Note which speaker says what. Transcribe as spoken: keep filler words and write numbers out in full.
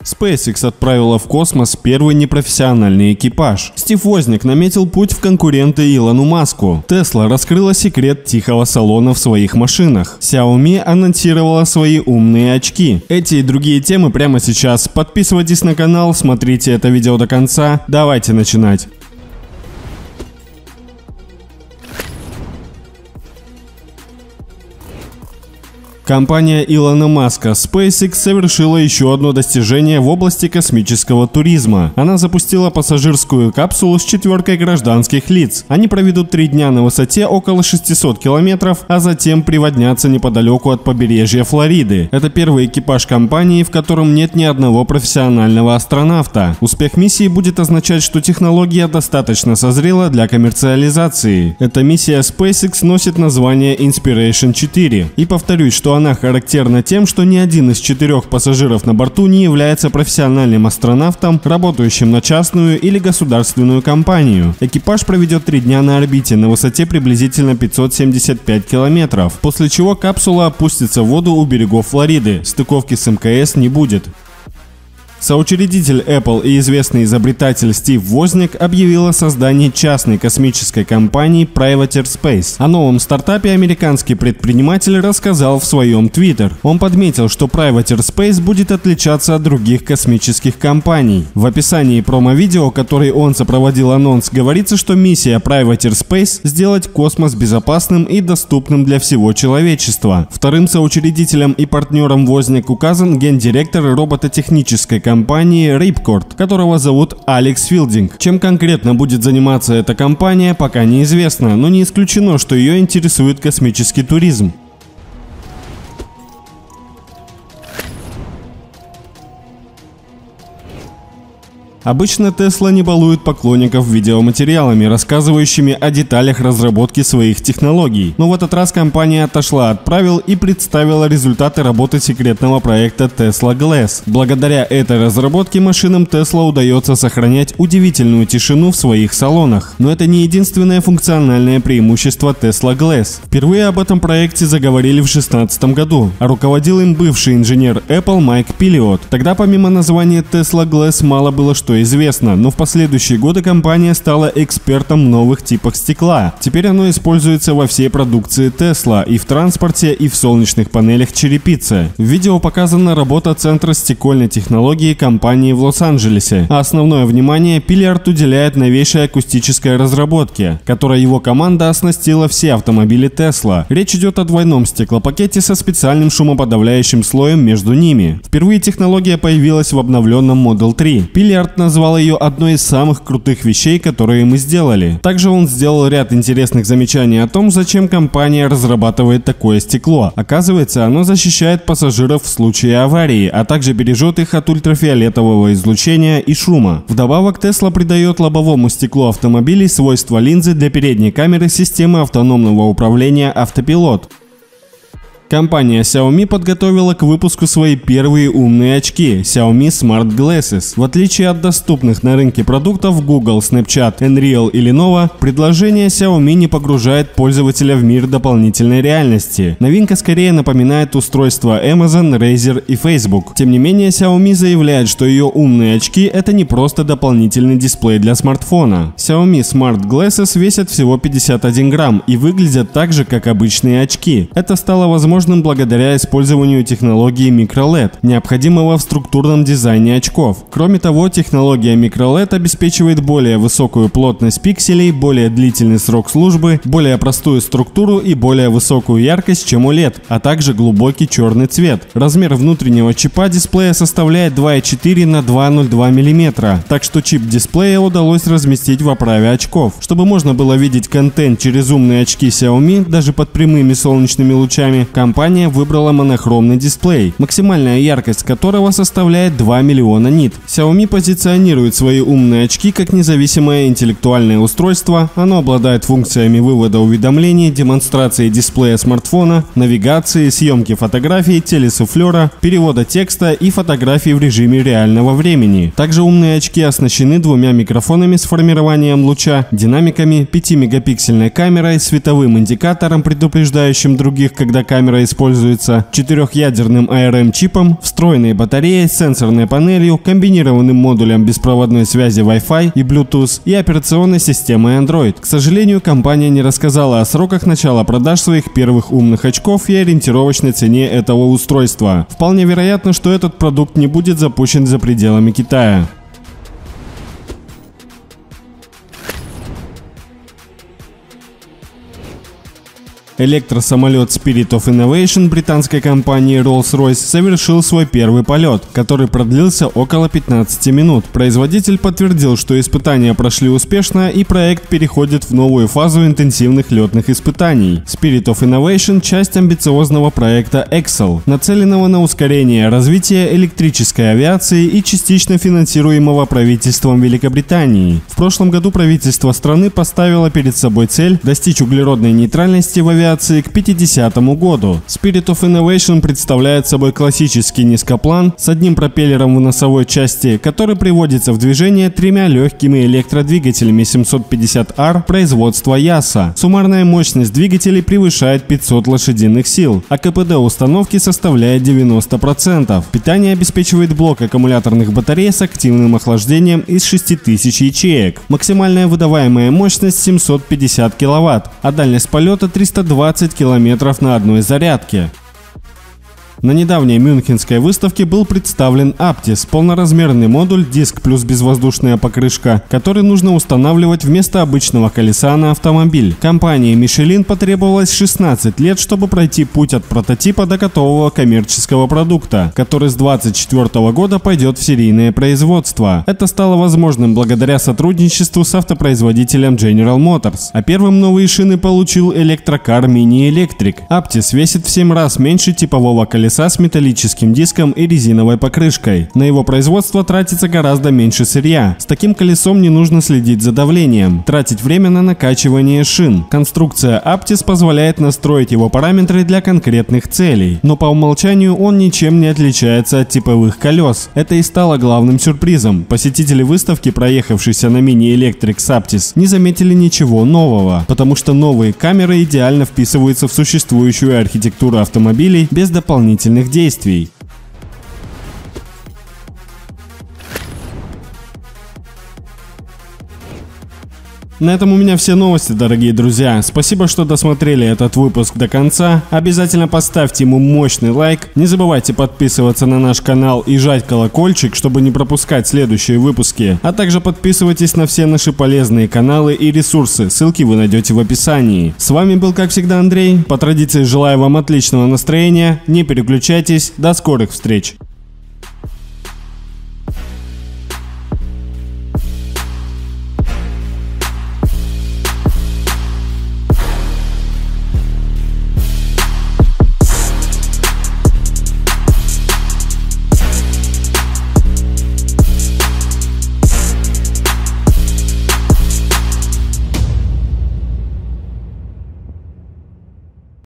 Speaker 1: SpaceX отправила в космос первый непрофессиональный экипаж. Стив Возняк наметил путь в конкуренты Илону Маску. Tesla раскрыла секрет тихого салона в своих машинах. Xiaomi анонсировала свои умные очки. Эти и другие темы прямо сейчас. Подписывайтесь на канал, смотрите это видео до конца. Давайте начинать. Компания Илона Маска SpaceX совершила еще одно достижение в области космического туризма. Она запустила пассажирскую капсулу с четверкой гражданских лиц. Они проведут три дня на высоте около шестисот километров, а затем приводнятся неподалеку от побережья Флориды. Это первый экипаж компании, в котором нет ни одного профессионального астронавта. Успех миссии будет означать, что технология достаточно созрела для коммерциализации. Эта миссия SpaceX носит название Inspiration четыре. И повторюсь, что она характерна тем, что ни один из четырех пассажиров на борту не является профессиональным астронавтом, работающим на частную или государственную компанию. Экипаж проведет три дня на орбите на высоте приблизительно пятьсот семьдесят пять километров, после чего капсула опустится в воду у берегов Флориды. Стыковки с эм ка эс не будет. Соучредитель Apple и известный изобретатель Стив Возняк объявил о создании частной космической компании Privateer Space. О новом стартапе американский предприниматель рассказал в своем Twitter. Он подметил, что Privateer Space будет отличаться от других космических компаний. В описании промо-видео, который он сопроводил анонс, говорится, что миссия Privateer Space – сделать космос безопасным и доступным для всего человечества. Вторым соучредителем и партнером Возняк указан гендиректор робототехнической компании компании Ripcord, которого зовут Алекс Филдинг. Чем конкретно будет заниматься эта компания, пока неизвестно, но не исключено, что ее интересует космический туризм. Обычно Tesla не балует поклонников видеоматериалами, рассказывающими о деталях разработки своих технологий. Но в этот раз компания отошла от правил и представила результаты работы секретного проекта Tesla Glass. Благодаря этой разработке машинам Tesla удается сохранять удивительную тишину в своих салонах. Но это не единственное функциональное преимущество Tesla Glass. Впервые об этом проекте заговорили в две тысячи шестнадцатом году, а руководил им бывший инженер Apple Майк Пиллиот. Тогда помимо названия Tesla Glass мало было что известно, но в последующие годы компания стала экспертом в новых типах стекла. Теперь оно используется во всей продукции Tesla, и в транспорте, и в солнечных панелях черепицы. В видео показана работа Центра стекольной технологии компании в Лос-Анджелесе, а основное внимание Пиллиард уделяет новейшей акустической разработке, которой его команда оснастила все автомобили Tesla. Речь идет о двойном стеклопакете со специальным шумоподавляющим слоем между ними. Впервые технология появилась в обновленном Model три. Пиллиард назвал ее одной из самых крутых вещей, которые мы сделали. Также он сделал ряд интересных замечаний о том, зачем компания разрабатывает такое стекло. Оказывается, оно защищает пассажиров в случае аварии, а также бережет их от ультрафиолетового излучения и шума. Вдобавок, Tesla придает лобовому стеклу автомобилей свойства линзы для передней камеры системы автономного управления автопилот. Компания Xiaomi подготовила к выпуску свои первые умные очки Xiaomi Smart Glasses. В отличие от доступных на рынке продуктов Google, Snapchat, Nreal и Lenovo, предложение Xiaomi не погружает пользователя в мир дополнительной реальности. Новинка скорее напоминает устройства Amazon, Razer и Facebook. Тем не менее, Xiaomi заявляет, что ее умные очки – это не просто дополнительный дисплей для смартфона. Xiaomi Smart Glasses весят всего пятьдесят один грамм и выглядят так же, как обычные очки. Это стало возможно благодаря использованию технологии микро-эл и ди, необходимого в структурном дизайне очков. Кроме того, технология микро-эл и ди обеспечивает более высокую плотность пикселей, более длительный срок службы, более простую структуру и более высокую яркость, чем о эл и ди, а также глубокий черный цвет. Размер внутреннего чипа дисплея составляет два и четыре на два и ноль два миллиметра, так что чип дисплея удалось разместить в оправе очков. Чтобы можно было видеть контент через умные очки Xiaomi, даже под прямыми солнечными лучами, компания выбрала монохромный дисплей, максимальная яркость которого составляет два миллиона нит. Xiaomi позиционирует свои умные очки как независимое интеллектуальное устройство. Оно обладает функциями вывода уведомлений, демонстрации дисплея смартфона, навигации, съемки фотографий, телесуфлера, перевода текста и фотографий в режиме реального времени. Также умные очки оснащены двумя микрофонами с формированием луча, динамиками, пятимегапиксельной камерой, световым индикатором, предупреждающим других, когда камера камера используется четырехъядерным эй ар эм-чипом, встроенной батареей, сенсорной панелью, комбинированным модулем беспроводной связи Wi-Fi и Bluetooth и операционной системой Android. К сожалению, компания не рассказала о сроках начала продаж своих первых умных очков и ориентировочной цене этого устройства. Вполне вероятно, что этот продукт не будет запущен за пределами Китая. Электросамолет Spirit of Innovation британской компании Rolls-Royce совершил свой первый полет, который продлился около пятнадцати минут. Производитель подтвердил, что испытания прошли успешно и проект переходит в новую фазу интенсивных летных испытаний. Spirit of Innovation – часть амбициозного проекта Excel, нацеленного на ускорение развития электрической авиации и частично финансируемого правительством Великобритании. В прошлом году правительство страны поставило перед собой цель достичь углеродной нейтральности в авиации к пятидесятому году. Spirit of Innovation представляет собой классический низкоплан с одним пропеллером в носовой части, который приводится в движение тремя легкими электродвигателями семьсот пятьдесят ар производства Яса. Суммарная мощность двигателей превышает пятьсот лошадиных сил, а ка пэ дэ установки составляет девяносто процентов. Питание обеспечивает блок аккумуляторных батарей с активным охлаждением из шести тысяч ячеек. Максимальная выдаваемая мощность семьсот пятьдесят киловатт, а дальность полета триста двадцать километров на одной зарядке. На недавней мюнхенской выставке был представлен Aptis – полноразмерный модуль, диск плюс безвоздушная покрышка, который нужно устанавливать вместо обычного колеса на автомобиль. Компании Michelin потребовалось шестнадцать лет, чтобы пройти путь от прототипа до готового коммерческого продукта, который с две тысячи двадцать четвёртого года пойдет в серийное производство. Это стало возможным благодаря сотрудничеству с автопроизводителем General Motors. А первым новые шины получил электрокар Mini Electric. Aptis весит в семь раз меньше типового колеса с металлическим диском и резиновой покрышкой. На его производство тратится гораздо меньше сырья. С таким колесом не нужно следить за давлением, тратить время на накачивание шин. Конструкция Aptis позволяет настроить его параметры для конкретных целей, но по умолчанию он ничем не отличается от типовых колес. Это и стало главным сюрпризом. Посетители выставки, проехавшиеся на Mini Electric с Aptis, не заметили ничего нового, потому что новые камеры идеально вписываются в существующую архитектуру автомобилей без дополнительных действий. На этом у меня все новости, дорогие друзья. Спасибо, что досмотрели этот выпуск до конца. Обязательно поставьте ему мощный лайк. Не забывайте подписываться на наш канал и жать колокольчик, чтобы не пропускать следующие выпуски. А также подписывайтесь на все наши полезные каналы и ресурсы. Ссылки вы найдете в описании. С вами был, как всегда, Андрей. По традиции желаю вам отличного настроения. Не переключайтесь. До скорых встреч.